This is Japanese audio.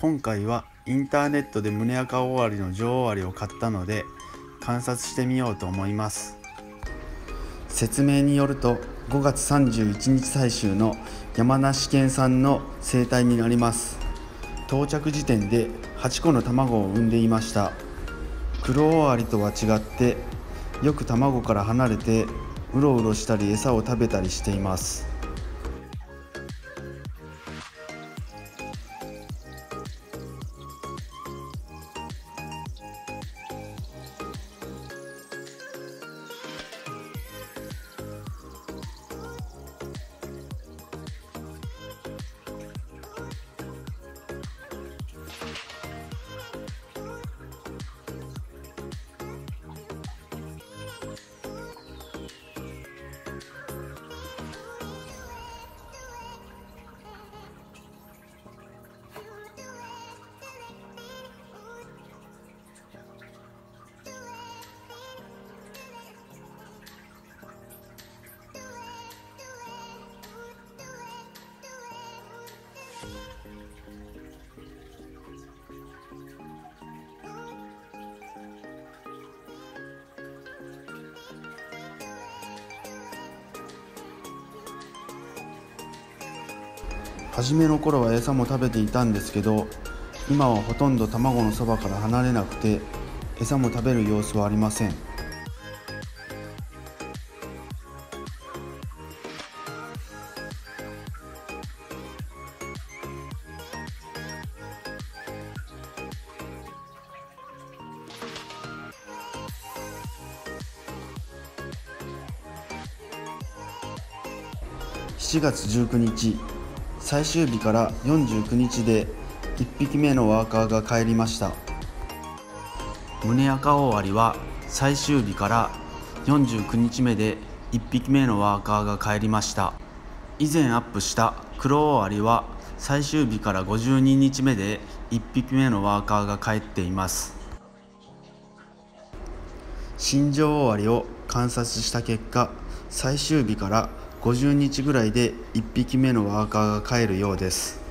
今回はインターネットで胸赤オオアリの女王アリを買ったので観察してみようと思います。説明によると5月31日採集の山梨県産の生態になります。到着時点で8個の卵を産んでいました。黒オオアリとは違ってよく卵から離れてうろうろしたり餌を食べたりしています。初めの頃は餌も食べていたんですけど、今はほとんど卵のそばから離れなくて餌も食べる様子はありません。7月19日、最終日から49日で1匹目のワーカーが帰りました。胸赤オオアリは最終日から49日目で1匹目のワーカーが帰りました。以前アップした黒オオアリは最終日から52日目で1匹目のワーカーが帰っています。新女王アリを観察した結果、最終日から50日ぐらいで1匹目のワーカーが帰るようです。